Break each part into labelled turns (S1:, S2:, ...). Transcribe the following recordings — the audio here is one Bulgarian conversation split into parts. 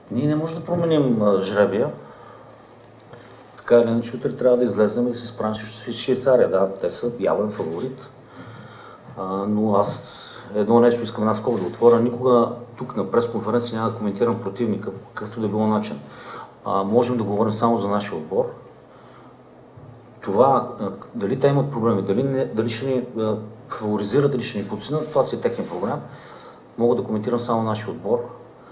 S1: Ние не можем да променим жребия. Така или иначе, утре трябва да излезем и да се справим срещу Швейцария. Да, те са явен фаворит. Но аз едно нещо искам една скоба да отворя. Никога тук на пресконференция няма да коментирам противника, какъвто да било начин. Можем да говорим само за нашия отбор. Това, дали те имат проблеми, дали ще ни фаворизират, дали ще ни подсинат, това си е техен проблем. Мога да коментирам само нашия отбор.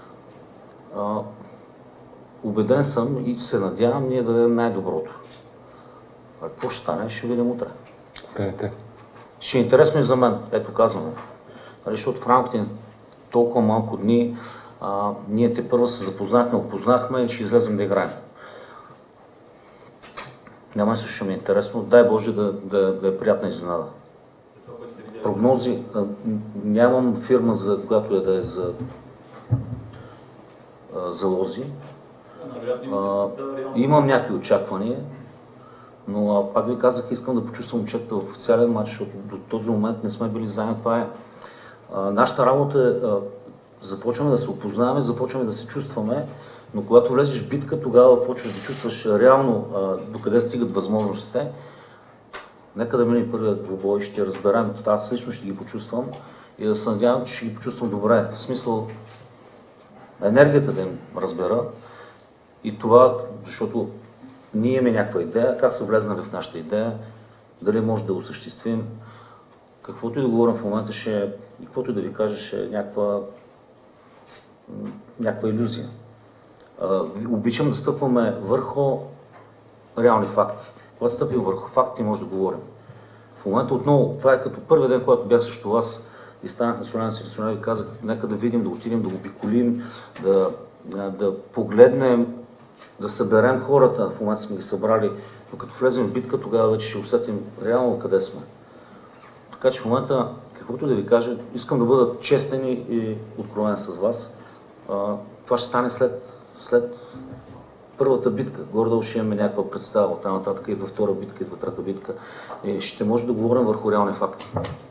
S1: Убеден съм и се надявам ние да дадем най-доброто. А какво ще стане, ще видим утре. Ще е интересно и за мен, ето казваме. Защото в рамките на толкова малко дни ние те първо се запознахме, опознахме и ще излезем да играем. Няма също ми е интересно. Дай Боже да е приятна изненада. Прогнози. Нямам фирма, за която да е за залози. Имам някакви очаквания, но пак ви казах, искам да почувствам отчета в официален матч, защото до този момент не сме били заедно. Това е нашата работа. Започваме да се опознаваме, започваме да се чувстваме, но когато влезеш в битка, тогава почваш да чувстваш реално докъде стигат възможностите. Нека да мине първият двубой, ще разберем, аз лично ще ги почувствам и да се надявам, че ще ги почувствам добре. В смисъл енергията да им разбера и това, защото ние имаме някаква идея, как са влезнали в нашата идея, дали може да осъществим. Каквото и да говорим в момента и каквото и да ви кажа, ще е някаква илюзия. Обичам да стъпваме върху реални факти. Когато стъпим върху факти, може да говорим. В момента отново, това е като първият ден, когато бях срещу вас и станах национален селекционер и казах, нека да видим, да отидем, да обиколим, да погледнем, да съберем хората. В момента сме ги събрали, но като влезем в битка, тогава вече ще усетим реално къде сме. Така че в момента, каквото да ви кажа, искам да бъда честен и откровен с вас. Това ще стане след първата битка. Горе-долу ще имаме някаква представа. Оттам нататък идва втора битка, идва трета битка. И ще може да говорим върху реални факти.